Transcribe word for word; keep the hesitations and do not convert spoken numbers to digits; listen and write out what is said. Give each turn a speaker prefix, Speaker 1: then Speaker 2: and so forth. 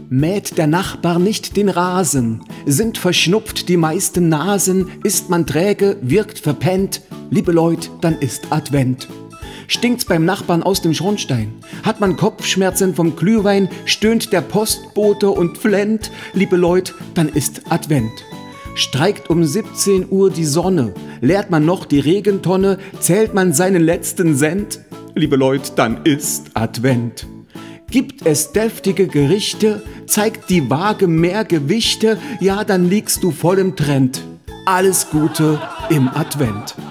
Speaker 1: Mäht der Nachbar nicht den Rasen, sind verschnupft die meisten Nasen, ist man träge, wirkt verpennt, liebe Leut, dann ist Advent. Stinkt's beim Nachbarn aus dem Schornstein, hat man Kopfschmerzen vom Glühwein, stöhnt der Postbote und flennt, liebe Leut, dann ist Advent. Streikt um siebzehn Uhr die Sonne, leert man noch die Regentonne, zählt man seinen letzten Cent, liebe Leut, dann ist Advent. Gibt es deftige Gerichte, zeigt die Waage mehr Gewichte, ja, dann liegst du voll im Trend. Alles Gute im Advent.